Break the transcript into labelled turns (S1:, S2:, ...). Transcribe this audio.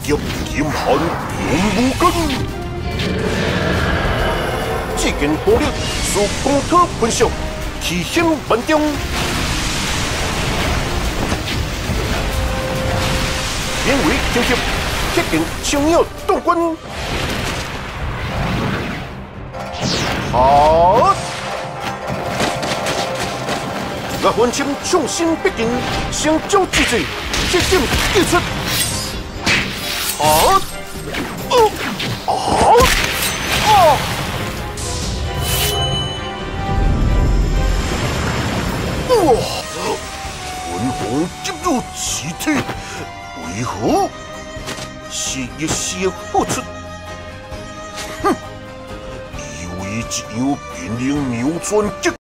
S1: 劫金寒永无根。这件功力是光土喷射，气险万丈。因为紧急，决定枪要动quân。好。 我分清创新必进，成长之际，决定击出。好，哇！魂红进入气体，为何是一时付出？哼！以为这样便能扭转局